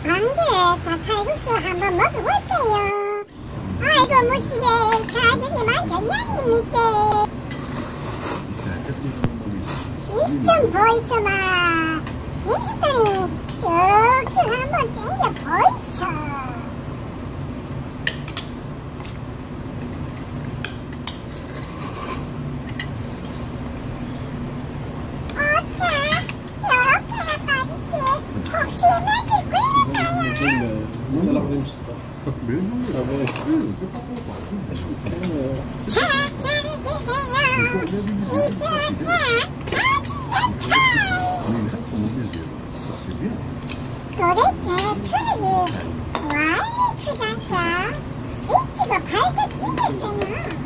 반대 닭칼국수 한번 먹어볼까요? 아이고 무시네 가게님 안전양입니다. 입좀 보이소마. 임스터니 쭉쭉 한번 당겨 보이소. 어차 요렇게나 빠졌지 혹시 며칠 굶을까요? 천천히 드세요. 도대체 크기 왜 이리 크단가? 미치고 발도 뛰겠어요.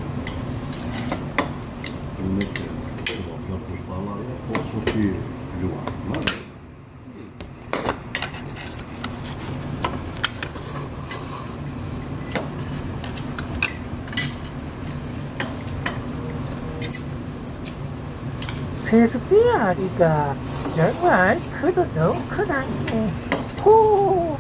세수대아리가 정말 크도 너무 크다니. 호.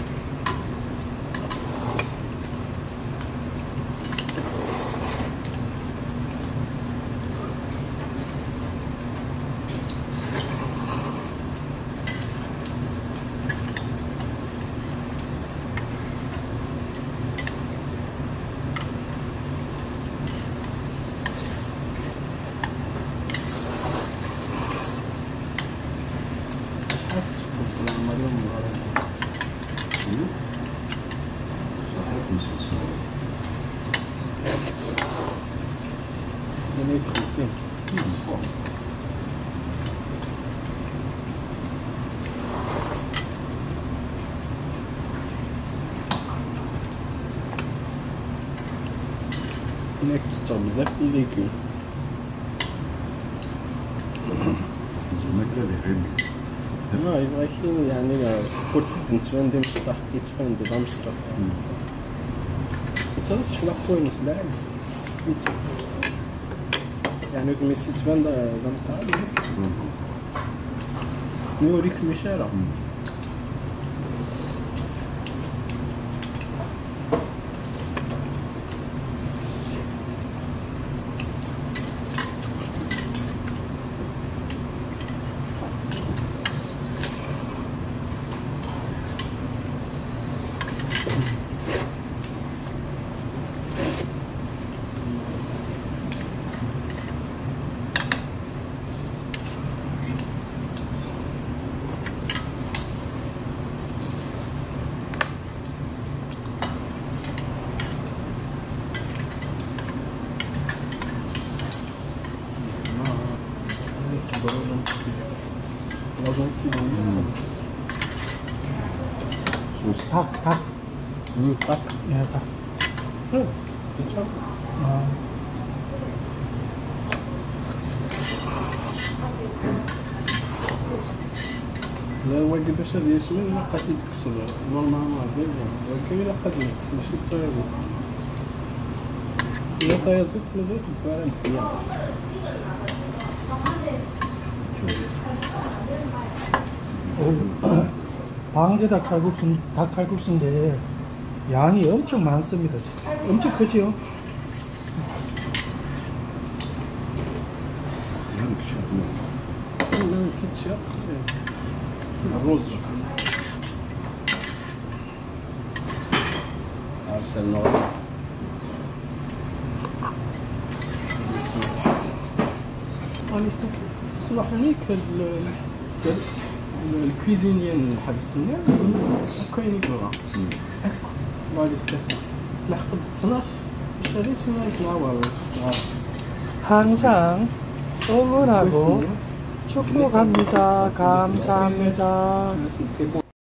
هناك تطلع بزاف ديال ليكيوم. يبغى كاين يعني كرسي نتفاهم دي مشطح كيتفاهم دابا مشطح. تصلص حنا خويا نسلاعد. يعني كميسي تفاهم دا نقال. نوريك المشارع. 닭. 닭? 네, 닭. 괜찮아. لا الواجب البشري يسمى لا قد يتكسر نورمالمون غير ولكن لا قد يتكسر ماشي الطيازك. إلا طيازك مازال تبقى على الحياة. 방개닭 닭 칼국수인데 양이 엄청 많습니다. 엄청 크지요? كيتشاب الرز عسل نور الصباح هنيك الكويزينيان حبسنا كاين يبغى مالي استفاد لحقت 12 شريت ناس نعوى 항상 응원하고 축복합니다. 감사합니다.